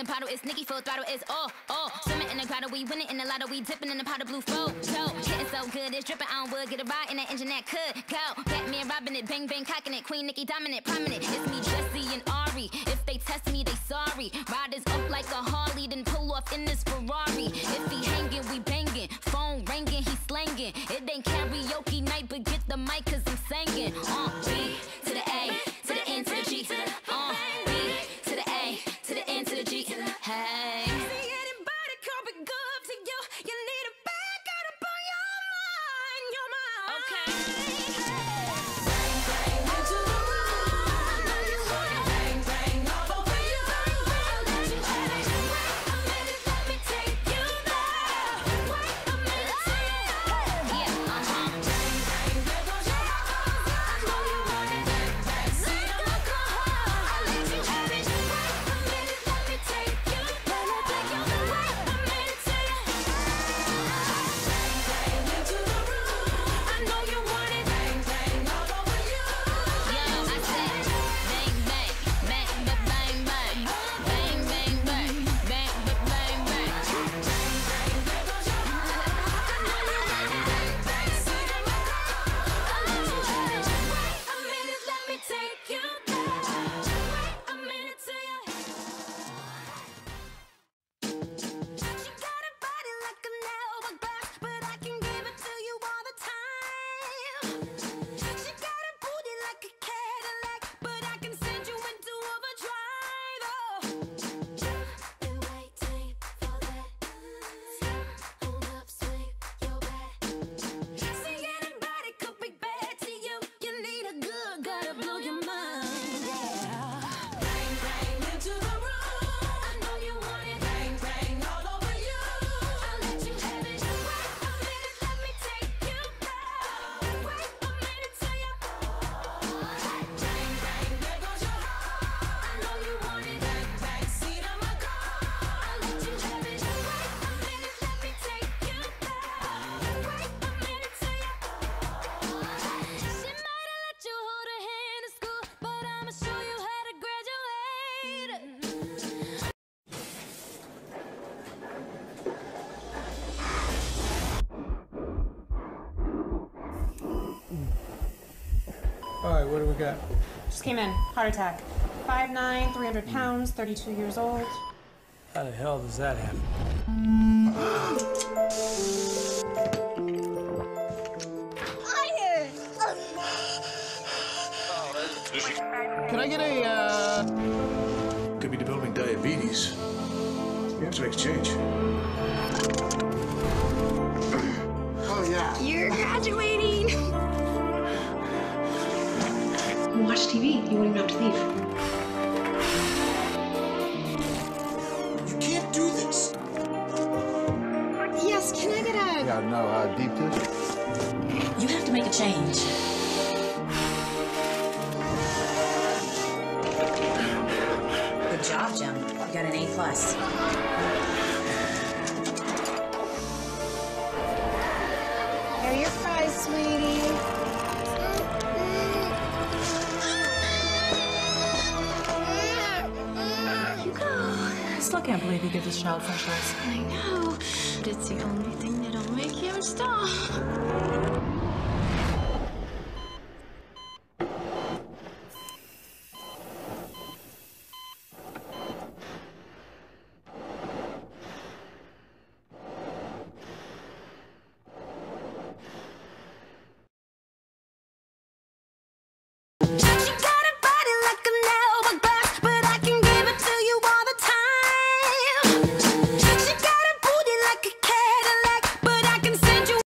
the bottle, it's Nicki full throttle, it's oh. Swimming in the grotto, we winning in the lotto, we dipping in the pot of blue flow. Hitting so good, it's dripping on wood, get a ride in that engine that could go. Batman robbing it, bang bang cocking it, Queen Nicki dominant, prominent. It's me, Jesse and Ari. If they test me, they sorry. Riders up like a Harley, then pull off in this Ferrari. If he hanging, we banging. Phone ringing, he slanging. It ain't karaoke night, but get the mic 'cause I'm singing. B to the A, to the N to the G. B to the A, to the N to the G. Hey. See anybody coming good to you? You need a back up on your mind, your mind. Okay. Bang bang into the room. I know you want it. Bang bang all over you. I'll let you have it. Wait a minute, let me take you there. Wait a minute, yeah, Bang bang, there goes your heart. I know you want it. Bang bang, see the look on her. I'll let you have it. Wait a minute, let me take you. Let me take you there. Wait a minute, bang bang into the room. I know you want it. Bang bang all over you. Yo, I said bang bang, bang bang bang bang, bang bang bang, bang bang bang. Bang bang, there goes your heart. I know you want it. Bang bang, see the look on her. I'll let you have it. Wait a minute, let me take you there. Wait a minute till you. She got a body like an hourglass, but I can give it to you all the time. She got a booty like a Cadillac, but I can send you into overdrive. Been waiting for that. Hold up, swing your back. See anybody could be bad to you. You need a good guy to blow your mind. Yeah. Bang bang into the room. I know you want it. Bang bang all over you. I'll let you have it. Wait a minute, let me take you there. Wait a minute till you. Bang bang, there goes your heart. I know you want it. Bang bang, see the look on her. I'll let you have it. Wait a minute, let me take you there. Wait a minute till you. She might have let you hold her hand in school, but I'ma show you how to graduate. All right, what do we got? Just came in. Heart attack. 5'9", 300 pounds, 32 years old. How the hell does that happen? Can I get a, Could be developing diabetes. You have to exchange. Oh, yeah. You're graduating! Watch TV. You won't even have to leave. You can't do this. Yes, can I get a... Yeah, no, deep dish. You have to make a change. Good job, Jim. You got an A+. Here are your fries, sweetie. I still can't believe you give this child French fries. I know, but it's the only thing that'll make him stop.